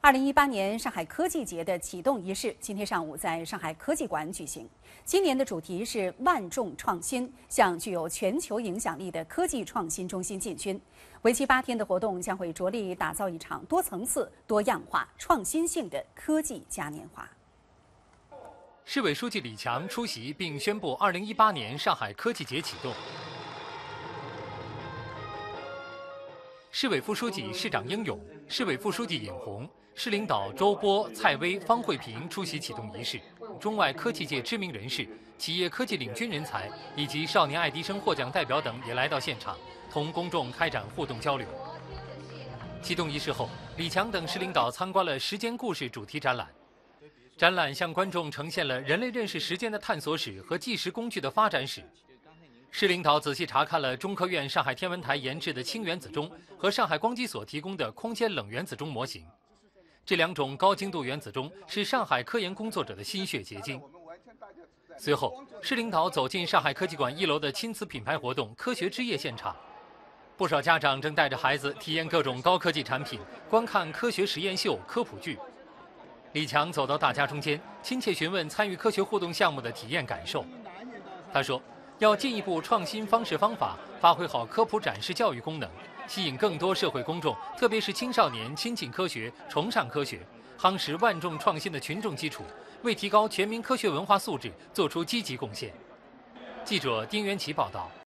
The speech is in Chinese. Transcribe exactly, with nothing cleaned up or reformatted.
二零一八年上海科技节的启动仪式今天上午在上海科技馆举行。今年的主题是“万众创新”，向具有全球影响力的科技创新中心进军。为期八天的活动将会着力打造一场多层次、多样化、创新性的科技嘉年华。 市委书记李强出席并宣布二零一八年上海科技节启动。市委副书记、市长应勇、市委副书记尹红、市领导周波、蔡薇、方慧萍出席启动仪式。中外科技界知名人士、企业科技领军人才以及少年爱迪生获奖代表等也来到现场，同公众开展互动交流。启动仪式后，李强等市领导参观了“时间故事”主题展览。展览向观众呈现了人类认识时间的探索史和计时工具的发展史。市领导仔细查看了中科院上海天文台研制的氢原子钟和上海光机所提供的空间冷原子钟模型。这两种高精度原子钟是上海科研工作者的心血结晶。随后，市领导走进上海科技馆一楼的亲子品牌活动“科学之夜”现场，不少家长正带着孩子体验各种高科技产品，观看科学实验秀、科普剧。李强走到大家中间，亲切询问参与科学互动项目的体验感受。他说，要进一步创新方式方法，发挥好科普展示教育功能，吸引更多社会公众，特别是青少年亲近科学、崇尚科学，夯实万众创新的群众基础，为提高全民科学文化素质做出积极贡献。记者丁元奇报道。